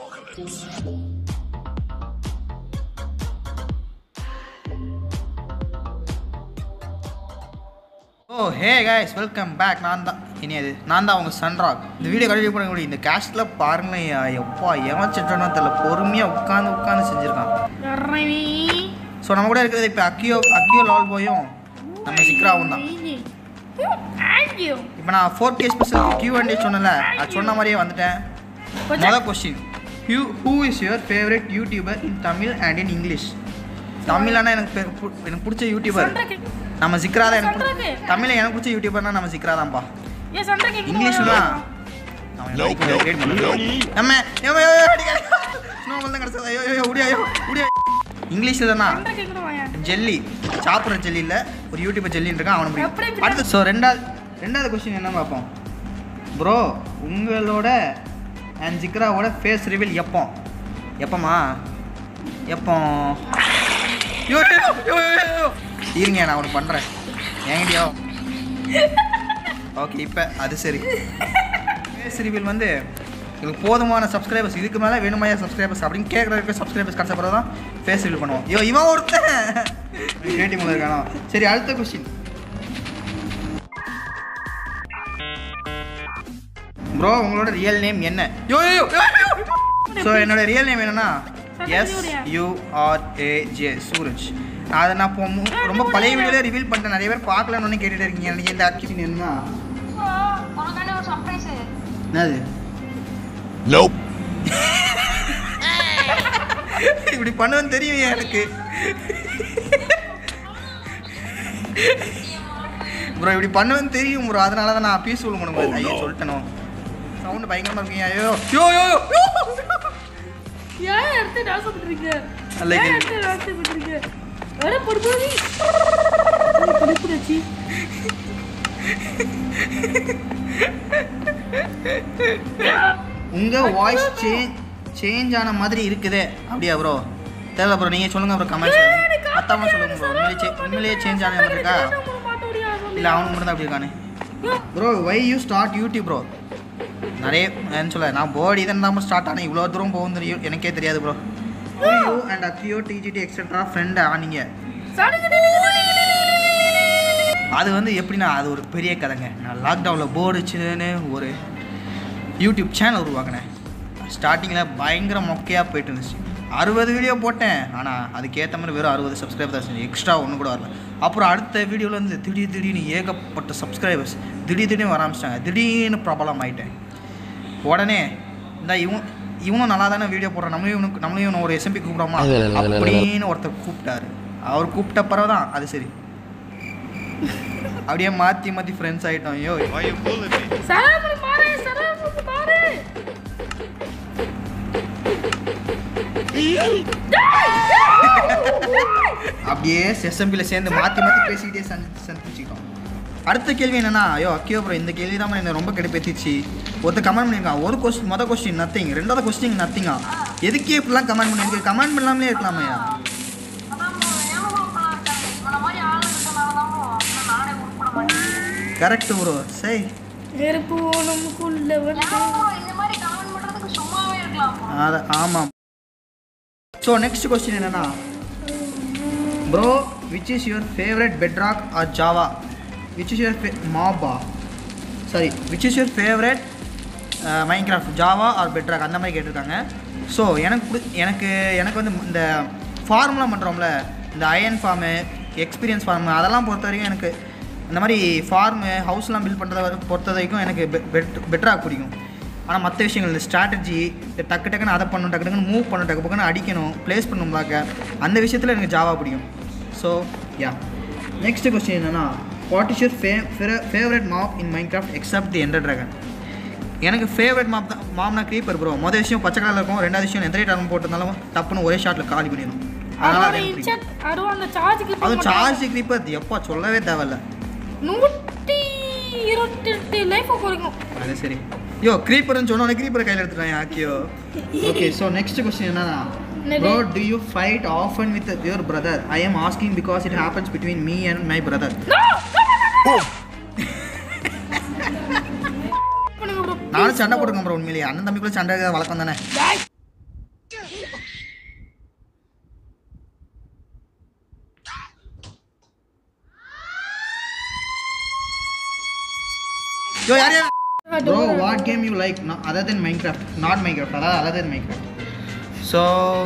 Oh hey guys, welcome back. நான் தான் உங்க சன்ராக். இந்த வீடியோ கண்டினியூ பண்ண முடியும். இந்த காஸ்ட்ல பாருங்களேன், எப்பா எவன் செஞ்சோனோ தெரியல, பொறுமையா உட்கார்ந்து செஞ்சிருக்கான். சோ நம்ம கூட இருக்கிறது இப்ப அக்கியோ லால் போயும் நம்ம சிக்ராவும் தான். இப்போ நான் 4K ஸ்பெஷல் Q&A சொன்னல, அது சொன்ன மாதிரியே வந்துட்டேன். முதல் question, who is your favorite YouTuber in Tamil and in English? தமிழ்னா எனக்கு பிடிச்ச யூடியூபர் நம்ம சிக்ரா தான். எனக்கு தமிழ்ல எனக்கு பிடிச்ச யூடியூபர்னா நம்ம சிக்ரா தான்ப்பா. இங்கிலீஷ்ல நம்ம இங்கிலீஷ்ல தானா ஜெல்லி சாப்பிட்ற ஜெல்லி இல்லை, ஒரு யூடியூபர் ஜெல்லின்னு இருக்கான் அவனை அடுத்து. ஸோ ரெண்டாவது கொஸ்டின் என்ன பார்ப்போம் ப்ரோ, உங்களோட அண்ட் சிக்ராவோட ஃபேஸ் ரிவீல் எப்போமா இருங்க நான் ஒன்று பண்ணுறேன் ஏங்கடியோ. ஓகே இப்போ அது சரி, ஃபேஸ் ரிவீல் வந்து எங்களுக்கு போதுமான சப்ஸ்கிரைபர்ஸ், இதுக்கு மேலே வேணுமையா சப்ஸ்கிரைபர்ஸ் அப்படின்னு கேட்குறதுக்கு சப்ஸ்கிரைபர்ஸ் கிடச்ச பிறகு தான் ஃபேஸ் ரிவீல் பண்ணுவோம். இவன் ஒருத்தன் ரேட்டிங் இருக்கானோ. சரி அடுத்த கொஸ்டின் ப்ரோ, உங்களோட ரியல் நேம் என்ன? ஸோ என்னோட ரியல் நேம் என்னன்னா SURAJ சூரஜ். அதை நான் ரொம்ப பழைய வீடியோவில் ரிவீல் பண்ணிட்டேன், நிறைய பேர் பார்க்கலன்னு கேட்டுட்டு இருக்கீங்க. எனக்கு இந்த ஆக்டிவிட்டி என்னன்னா என்னது இப்படி பண்ணுவேன்னு தெரியும் எனக்கு ப்ரோ, இப்படி பண்ணுவேன்னு தெரியும் ப்ரோ, அதனால தான் நான் பீஸ்ஃபுல் பண்ண முடியாது. ஐயோ சொல்லிட்டேனோ, சவுண்டு பயங்கரமாக இருக்கீங்க. ஐயோ யோ யோ உங்க வாய்ஸ் சேஞ்ச் ஆன மாதிரி இருக்குதே, அப்படியா ப்ரோ? தெரியல ப்ரோ, நீங்க சொல்லுங்க ப்ரோ, கமெண்ட்ஸ் அத்தாம சொல்லுங்க ப்ரோ. உண்மையிலேயே சேஞ்ச் ஆன மாதிரி இருக்கா இல்லை அவனுக்கு மட்டும் தான் அப்படி இருக்கானே bro? Why you start YouTube bro? நிறைய என்ன சொல்ல, நான் போர்டு இதன் தான் ஸ்டார்ட் ஆனால் இவ்வளோ தூரம் போகும் தெரியும் எனக்கே தெரியாது ப்ரோ. யூ அண்ட் அக்கியோ டிஜிடி எக்ஸெட்ரா ஃப்ரெண்ட் ஆனீங்க, அது வந்து எப்படின்னா அது ஒரு பெரிய கதைங்க. நான் லாக்டவுனில் போர்டு வச்சுன்னு ஒரு யூடியூப் சேனல் உருவாக்கினேன். ஸ்டார்டிங்கில் பயங்கர மொக்கையாக போயிட்டு இருந்துச்சு. 60 வீடியோ போட்டேன், ஆனால் அதுக்கேற்ற மாதிரி வெறும் 60 சப்ஸ்கிரைபர் தான் செஞ்சு, எக்ஸ்ட்ரா ஒன்று கூட வரல. அப்புறம் அடுத்த வீடியோவில் வந்து திடீர்னு ஏகப்பட்ட சப்ஸ்கிரைபர்ஸ் திடீர்னு வர ஆரம்பிச்சிட்டாங்க. திடீர்னு ப்ராப்ளம் ஆகிட்டேன். உடனே இந்த இவனும் நல்லா தானே வீடியோ போடுறான், நம்மளையும் ஒரு SMP கூப்பிடாமா அப்படின்னு ஒருத்தர் கூப்பிட்டாரு. அவர் கூப்பிட்ட பிறகு தான் அது சரி, அப்படியே மாற்றி ஃப்ரெண்ட்ஸ் ஆகிட்டோம். ஐயோ அப்படியே SMPயில் சேர்ந்து மாற்றி பேசிக்கிட்டே சந்திச்சுக்கிட்டோம். அடுத்த கேள்வி என்னன்னா, ஐயோ அக்கியோ ப்ரோ, இந்த கேள்வி தான் எனக்கு ரொம்ப கெடுப்பேத்திச்சு. ஒருத்தர் கமெண்ட் பண்ணியிருக்கான், ஒரு கொஸ்டின் மொதல் கொஸ்டின் நத்திங், ரெண்டாவது கொஸ்டின் நத்திங்கா. எதுக்கே இப்படிலாம் கமெண்ட் பண்ணியிருக்கு? கமெண்ட் பண்ணாமலே இருக்கலாமையா? Correct bro. சரி ஆமாம். ஸோ நெக்ஸ்ட் கொஸ்டின் என்னன்னா bro, which is your favourite Bedrock or Java? Which is your which is your favourite Minecraft, Java or Bedrock அந்த மாதிரி கேட்டிருக்காங்க. ஸோ எனக்கு வந்து இந்த ஃபார்ம்லாம் பண்ணுறோம்ல, இந்த அயன் ஃபார்மு, எக்ஸ்பீரியன்ஸ் ஃபார்மு, அதெல்லாம் பொறுத்த வரைக்கும் எனக்கு இந்த மாதிரி ஃபார்மு ஹவுஸ்லாம் பில்ட் பண்ணுறத பொறுத்த வரைக்கும் எனக்கு பெட்ராக் பிடிக்கும். ஆனால் மற்ற விஷயங்கள் இந்த ஸ்ட்ராட்டஜி, டக்கு டக்குன்னு அதை பண்ணணும், டக்கு டக்குன்னு மூவ் பண்ணணும், டக்கு டக்குன்னு அடிக்கணும், ப்ளேஸ் பண்ணணும்லாக்க அந்த விஷயத்தில் எனக்கு ஜாவா பிடிக்கும். ஸோ யா, நெக்ஸ்ட் கொஸ்டின் என்னென்னா, what is your favourite mob in Minecraft except the Ender dragon? எனக்கு ஃபேவரட் மாப்னா க்ரீப்பர் ப்ரோ. மொதல் விஷயம் பச்சை கலரில் இருக்கும், ரெண்டாவது விஷயம் எந்த டர்ன் போட்டிருந்தாலும் டப்புன்னு ஒரே ஷாட்டில் காலி பண்ணிடும். அதனால் அதுவும் சார்ஜ் க்ரீப்பர் எப்போ சொல்லவே தேவையில்ல. 128 லைஃப் குறைக்கும். அது சரி. யோ க்ரீப்பர்னு சொன்னோன்னே க்ரீப்பரை கையில் எடுத்துட்டான் ஆக்கியோ. ஓகே, ஸோ நெக்ஸ்ட் கொஸ்டின் என்னன்னா, bro do you fight often with your brother? I am asking because it happens between me and my brother. நானும் சண்டை போட்டுக்கேன் ப்ரோ. உண்மையிலேயே அண்ணன் தம்பிக்குள்ள சண்டை வழக்கம் தானே. யோ யாரே bro what game you like other than Minecraft not Minecraft அதாவது அதர் தென் மைன்கிராஃப்ட் ஸோ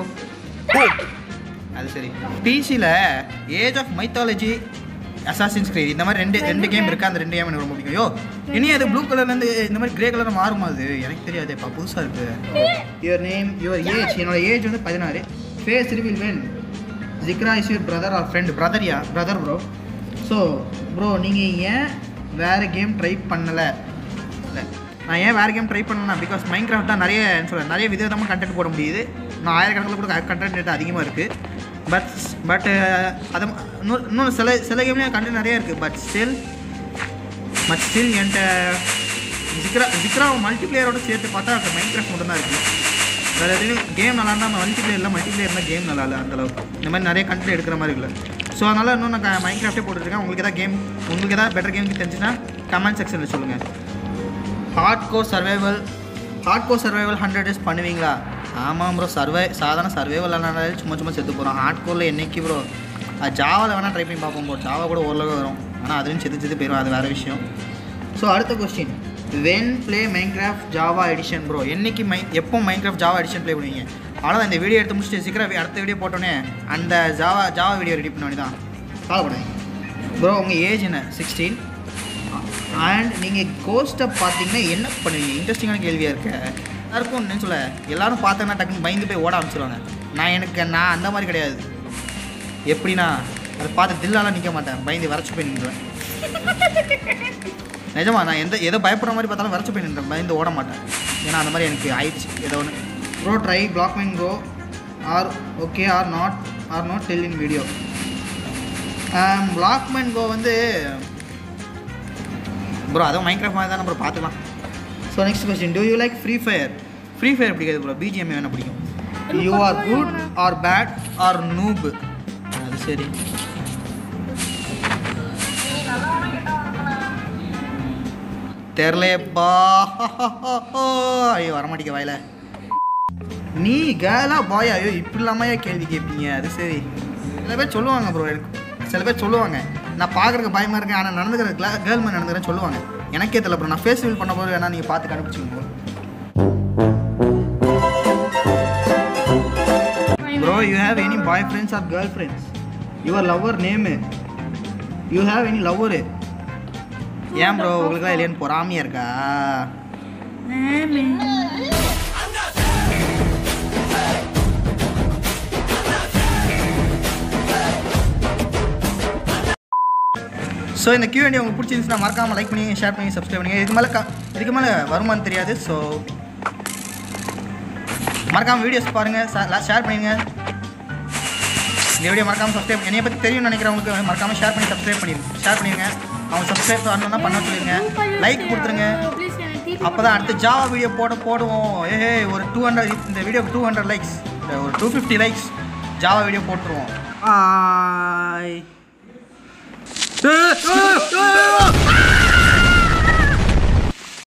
அது சரி பிசியில் age of mythology Assassin's Creed இந்த மாதிரி ரெண்டு கேம் இருக்குது அந்த 2 கேம் எனக்கு ரொம்ப பிடிக்கும் யோ இனி அது ப்ளூ கலர்லேருந்து இந்த மாதிரி கிரே கலர் மாறுமா அது எனக்கு தெரியாதுப்பா புதுசாக இருக்குது யுவர் நேம் யுவர் ஏஜ் என்னோட ஏஜ் வந்து 16 ஃபேஸ் ரிவீல் வென் ஜிக்ரா is your brother or friend brother bro so bro நீங்கள் ஏன் வேறு கேம் ட்ரை பண்ணலை இல்லை நான் ஏன் வேறு கேம் ட்ரை பண்ணலன்னா பிகாஸ் மைன்கிராஃப்ட் தான் நிறைய விதவிதமாக கண்டென்ட் போட முடியுது நான் ஆயிரக்கணக்கில் கூட கண்டென்ட் அதிகமாக இருக்குது பட் அது இன்னொன்று சில கேம்லேயும் கண்டென்ட் நிறையா இருக்குது பட் ஸ்டில் என்கிட்ட ஜிக்ரா மல்டிப்ளேயரோட சேர்த்து பார்த்தா அந்த மைன்கிராஃப்ட் மட்டும் தான் இருக்குது வேறு எதுவும் கேம் நல்லா இருந்தால் மல்டிப்ளேயர் இருந்தால் கேம் நல்லா இல்லை அந்தளவுக்கு இந்த மாதிரி நிறைய கண்டென்ட் எடுக்கிற மாதிரி இல்லை ஸோ அதனால் இன்னும் நான் மைன்கிராஃப்டே போட்டுருக்கேன் உங்களுக்கு எதாவது பெட்டர் கேம் தெரிஞ்சுன்னா கமெண்ட் செக்ஷனில் சொல்லுங்கள் ஹார்ட் கோர் சர்வைவல் 100 டேஸ் பண்ணுவீங்களா ஆமாம் ப்ரோ சாதாரண சர்வைவல் ஆனாலே சும்மா செத்து போகிறோம் ஹார்ட் கோரில் என்னைக்கு ப்ரோ அது ஜாவாவில் வேணால் ட்ரை பண்ணி பார்ப்போம் ப்ரோ ஜாவா கூட ஓரளவு வரும் ஆனால் அதுவும் செத்து போயிடும் அது வேறு விஷயம் ஸோ அடுத்த question when play Minecraft Java edition bro என்னைக்கு எப்போ மைன்கிராஃப்ட் ஜாவா எடிஷன் ப்ளே பண்ணுவீங்க அவ்வளோதான் இந்த வீடியோ எடுத்து முடிச்சுட்டு சீக்கிரம் அடுத்த வீடியோ போட்டோன்னே அந்த ஜாவா வீடியோ ரெடி பண்ண வேண்டி தான் காலப்படுங்க ப்ரோ உங்கள் ஏஜ் என்ன 16 அண்ட் நீங்கள் கோஸ்ட்டை பார்த்தீங்கன்னா என்ன பண்ணுவீங்க இன்ட்ரெஸ்டிங்கான கேள்வியாக இருக்கு எல்லாருக்கும் என்ன சொல்ல எல்லோரும் பார்த்தோன்னா டக்குன்னு பயந்து போய் ஓட ஆரம்பிச்சிருவாங்க நான் அந்த மாதிரி கிடையாது எப்படின்னா அதை பார்த்து தில்லாலாம் நிற்க மாட்டேன் பயந்து வரைச்சி போய் நின்றுவேன் நிஜமா நான் எதோ பயப்படுற மாதிரி பார்த்தாலும் வரைச்சி போய் நின்றேன் பயந்து ஓட மாட்டேன் ஏன்னா அந்த மாதிரி எனக்கு ஆயிடுச்சு ஏதோ ஒன்று bro try Blockman go or okay or not tell in video Blockman go வந்து ப்ரோ அதுவும் மைன்கிராஃப்ட் மாதிரி தான் நம்ம பார்த்துக்கலாம் so next question do you like Free Fire பிடிக்காது ப்ரோ பிஜிஎம் வேணா பிடிக்கும் you are good or bad or noob அது சரி தெரிலப்பா ஐயோ வரமாட்டேங்க வாயில நீ கேர்லா பாயா ஐயோ இப்படி இல்லாமையா கேள்வி கேட்பீங்க அது சரி சில பேர் சொல்லுவாங்க ப்ரோ சில பேர் சொல்லுவாங்க நான் பார்க்குறதுக்கு பயமாக இருக்கேன் ஆனால் நடந்துக்கிற கேர்ள் மாதிரி நடந்துக்கிறேன்னு சொல்லுவாங்க எனக்கே தெரியல ப்ரோ நான் ஃபேஸ் ரிவீல் பண்ண போது வேணா நீங்கள் பார்த்து கண்டுபிடிச்சிங்க bro you have any boyfriends or girlfriends your lover name you have any lover ஏன் ப்ரோ உங்களுக்குலாம் இல்லையான்னு பொறாமையாக இருக்கா ஸோ இந்த Q&A உங்களுக்கு பிடிச்சிருந்துச்சுன்னா மறக்காமல் லைக் பண்ணி ஷேர் பண்ணி சப்ஸ்கிரைப் பண்ணுங்க இதுக்கு மேலே வருமானு தெரியாது ஸோ மறக்காமல் வீடியோஸ் பாருங்கள் ஷேர் பண்ணுங்க இந்த வீடியோ மறக்காமல் சப்ஸ்கிரைப் என்னைய பற்றி தெரியும்னு நினைக்கிறவங்களுக்கு மறக்காமல் ஷேர் பண்ணிடுங்க அவங்க சப்ஸ்கிரைப் பண்ணணும்னா பண்ண சொல்லிடுங்க லைக் கொடுத்துருங்க அப்போ தான் அடுத்து ஜாவா வீடியோ போடுவோம் ஒரு 200 இந்த வீடியோக்கு 200 லைக்ஸ் ஒரு 250 லைக்ஸ் ஜாவா வீடியோ போட்டுருவோம் பாய்